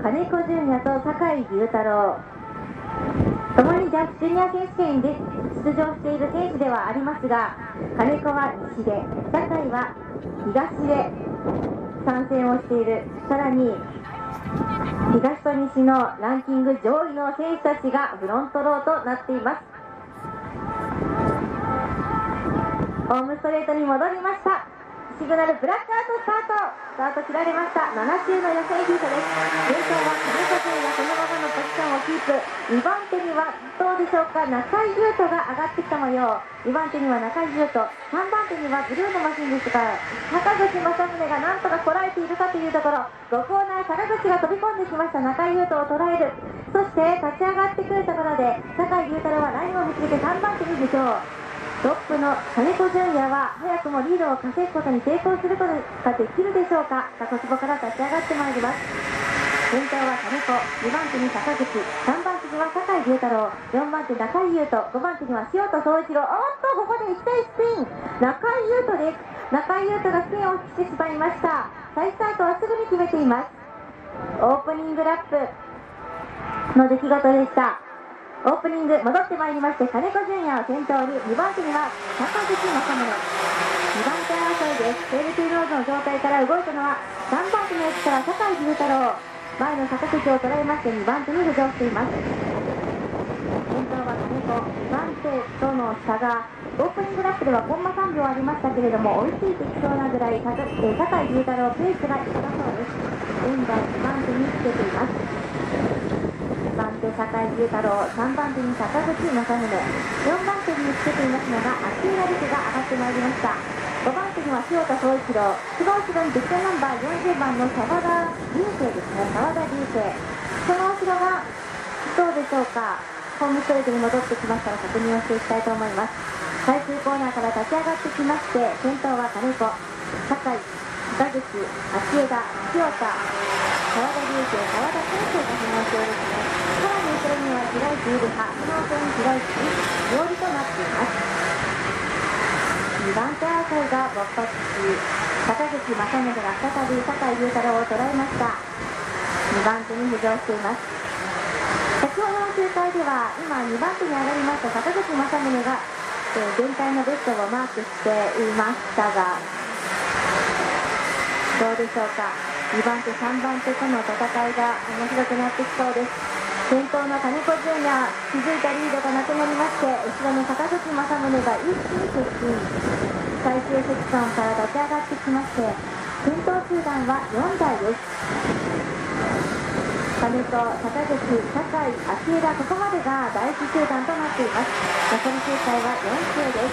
金子純也と酒井龍太郎、ともにジャニア選手権で出場している選手ではありますが、金子は西で、酒井は東で参戦をしている。さらに東と西のランキング上位の選手たちがフロントローとなっています。ホームストレートに戻りました。シグナルブラックアウトスタート切られました。7周の予選ヒートです。現在は金子純也そのままのポジションをキープ。2番手にはどうでしょうか、中井優斗が上がってきた模様。2番手には中井優斗、3番手にはブルーのマシンですが、坂口正宗がなんとかこらえているかというところ、5コーナー坂口が飛び込んできました。中井優斗を捉える。そして立ち上がってくるところで酒井龍太郎はラインを見つけて3番手に浮上。トップの金子純也は早くもリードを稼ぐことに成功することができるでしょうか。小坪から立ち上がってまいります。先頭は金子、2番手に坂口、3番手には酒井龍太郎、4番手中井優斗、5番手には塩戸総一郎。ここで1対スピン、中井優斗です。中井優斗がスピンをしてしまいました。再スタートはすぐに決めています。オープニングラップの出来事でした。オープニング戻ってまいりまして、金子純也を先頭に、2番手には坂口正宗、2番手争いです。テールトゥーローズの状態から動いたのは3番手の位置から酒井龍太郎、前の坂口を捉えまして2番手に浮上しています。先頭は金子、2番手との差がオープニングラップではコンマ3秒ありましたけれども、追いついてきそうなぐらい酒井龍太郎ペースがいったそうです。現在2番手につけています。2番手酒井龍太郎、3番手に坂口正宗、4番手につけていますのが秋浦陸が上がってまいりました。5番手には塩田総一郎、その後ろにディクションナンバー40番の澤田流星ですね。澤田流星、その後ろがどうでしょうか。ホームストレートに戻ってきましたら確認をしていきたいと思います。最終コーナーから立ち上がってきまして、先頭は金子、酒井、坂口、秋枝、塩田、澤田流星、澤田先生が飛行しているですね。さらに後ろには白石ゆりは、その後に白石料理となっています。2番手争いが勃発し、坂口正宗が再び酒井龍太郎を捉えました。2番手に浮上しています。先ほどの周回では今2番手に上がりました坂口正宗が、全体のベストをマークしていましたが、どうでしょうか。2番手3番手との戦いが面白くなってきそうです。先頭の金子純也、気づいたリードがなくなりまして、後ろの坂口正宗が一気に接近。最終セクションから立ち上がってきまして、先頭集団は4台です。金子、坂口、酒井、秋枝、ここまでが第一集団となっています。残り周回は4周です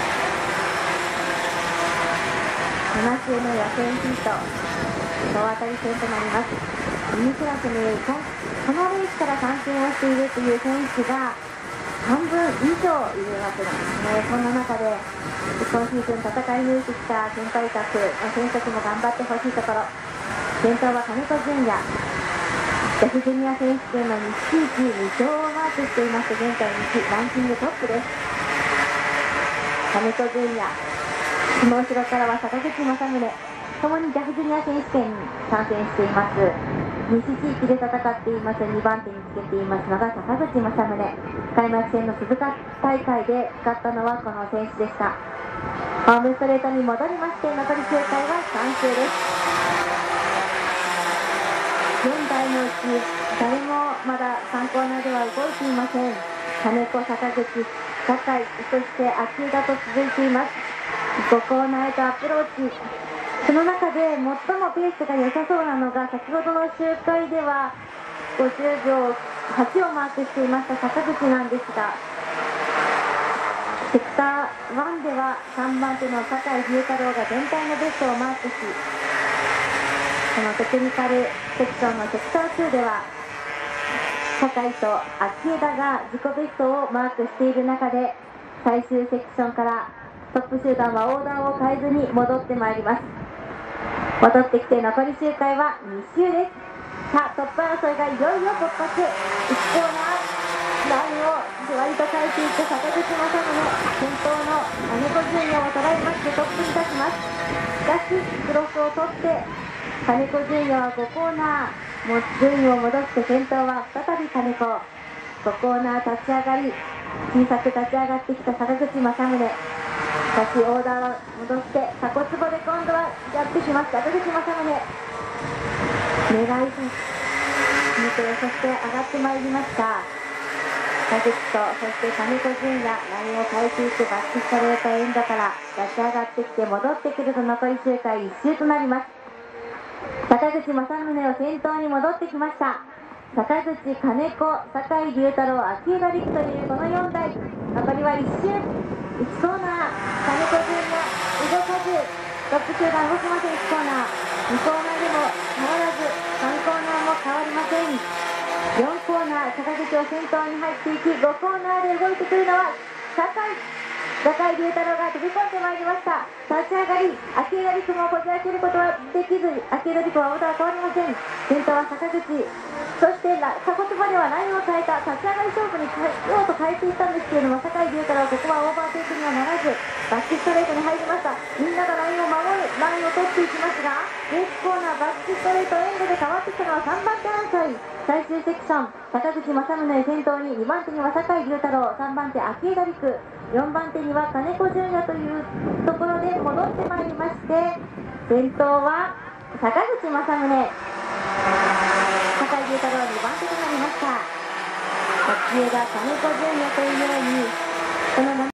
。7周の予選ヒート、総当たり戦となります。2クラスにこのレースから参戦をしているという選手が半分以上いるわけなんですね。そんな中で今シーズン戦い抜いてきた先輩格の選手たちも頑張ってほしいところ。先頭は金子純也、ジャフジュニア選手権の西地2勝をマークしていまして、現在西ランキングトップです。金子純也、その後ろからは坂口正宗、ともにジャフジュニア選手権に参戦しています。西地域で戦っています2番手につけていますのが坂口正宗。開幕戦の鈴鹿大会で使ったのはこの選手でした。ホームストレートに戻りまして、残り周回は3周です。現在のうち誰もまだ3コーナーでは動いていません。金子、坂口、酒井、そして秋枝と続いています。5コーナーへとアプローチ。その中で最もペースが良さそうなのが、先ほどの周回では50秒8をマークしていました坂口なんですが、セクター1では3番手の酒井龍太郎が全体のベストをマークし、このテクニカルセクションのセクター2では酒井と秋枝が自己ベストをマークしている中で、最終セクションからトップ集団はオーダーを変えずに戻ってまいります。戻ってきて残り周回は2周です。さあトップ争いがいよいよ勃発。1コーナーラインをじわりと変えていって坂口正宗、先頭の金子純也を捉えましてトップに立ちます。しかしクロスを取って金子純也は5コーナーもう順位を戻して先頭は再び金子。5コーナー立ち上がり、小さく立ち上がってきた坂口正宗。しかしオーダーを戻して鎖骨棒で今度はやってきます坂口正宗。狙いす見て、そして上がってまいりました。田口とそして金子純也、ラインを変えていってバックストレートエンドから立ち上がってきて戻ってくると残り周回1周となります。坂口正宗を先頭に戻ってきました。坂口、金子、酒井龍太郎、秋枝陸というこの4台。残りは1周。1コーナー、金子純也動かず、トップ集団動きません。1コーナー、2コーナーでも変わらず、3コーナーも変わりません。4コーナー、坂口を先頭に入っていき、5コーナーで動いてくるのは酒井龍太郎が飛び込んでまいりました。立ち上がり、秋枝陸もこじ開けることはできず、秋枝陸はオーダー変わりません。先頭は坂口、そして鎖骨まではラインを変えた、立ち上がり勝負にしようと変えていったんですけれども、酒井龍太郎、ここはオーバーテイクにはならず、バックストレートに入りました。みんながラインを守る、ラインを取っていきますが、レースコーナー、バックストレートエンドで変わってきたのは3番手争い。最終セクション、坂口正宗先頭に、2番手には酒井龍太郎、3番手秋枝陸、4番手には金子純也というところで戻ってまいりまして、先頭は坂口正宗、酒井龍太郎2番手となりました。秋枝、金子純也というようにこの